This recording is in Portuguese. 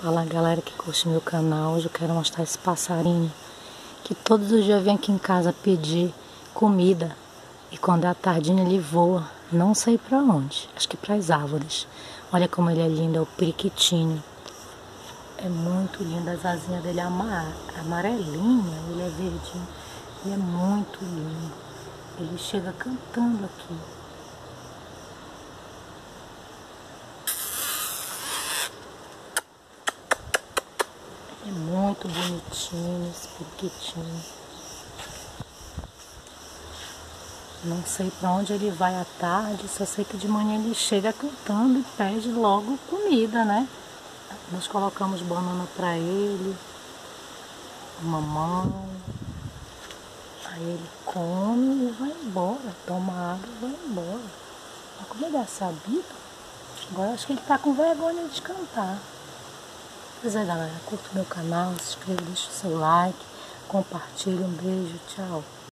Fala galera que curte meu canal, hoje eu quero mostrar esse passarinho que todos os dias vem aqui em casa pedir comida e quando é à tardinha ele voa, não sei pra onde, acho que pras árvores. Olha como ele é lindo, é o periquitinho, é muito lindo, as asinhas dele é amarelinha, ele é verdinho, ele é muito lindo, ele chega cantando aqui. É muito bonitinho esse periquitinho. Não sei para onde ele vai à tarde, só sei que de manhã ele chega cantando e pede logo comida, né? Nós colocamos banana para ele, mamão. Aí ele come e vai embora, toma água e vai embora. Olha como ele é sabido. Agora acho que ele tá com vergonha de cantar. Pois é, galera, curta o meu canal, se inscreva, deixa o seu like, compartilhe, um beijo, tchau.